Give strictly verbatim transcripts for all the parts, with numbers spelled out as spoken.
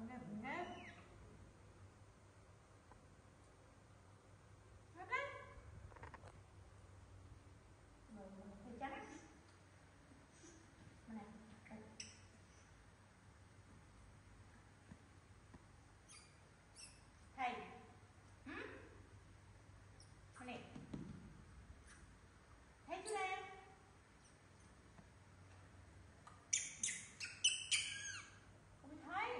ngáp ngáp ngáp lắm rồi thầy chắn á này thầy ừ? này thấy chưa em không thấy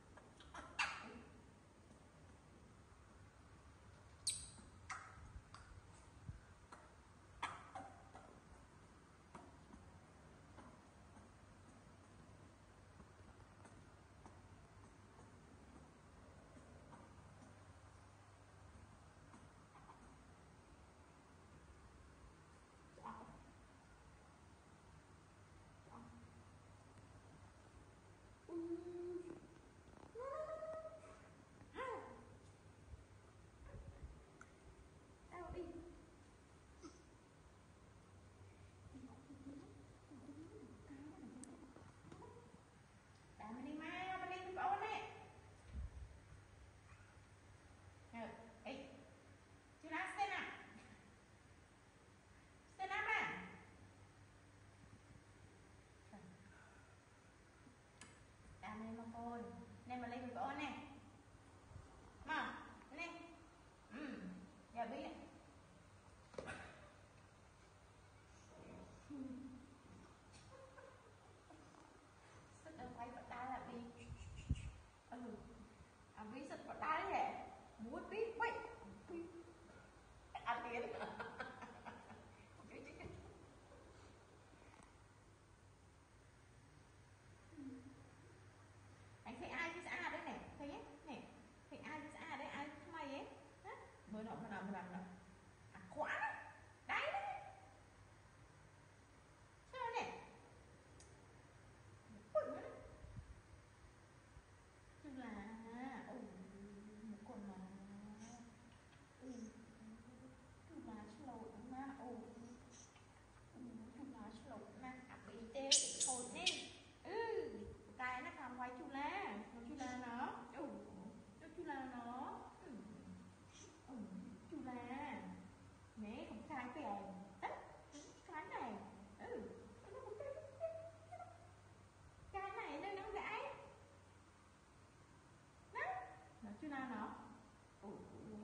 mình đi mai mình đi với ôn đấy ấy chú nói stand up stand up à đàm lên mà ôn nên mà lên với ôn này mà này ừ dạ biết sức ở quay vật đá là vì ừ à vì sức vật đá đấy hả muốn biết quay ăn tiền anh thấy ai cái xã đấy này thấy ấy này thấy ai cái xã đấy ai mày ấy mới nọ mà nào mà làm nào à khóa đấy đấy sao này ui nữa chứ là ồ một con mà ừ chứ là slow mà ồ chứ là slow mà à bị tê thôi nè ừ cái nó làm quay chu la nó chu la nó ừ nó chu la nó ừ ừ chu la mẹ không khai cái này đấy cái này ừ cái này nó nó gãi đó nó chu la nó ừ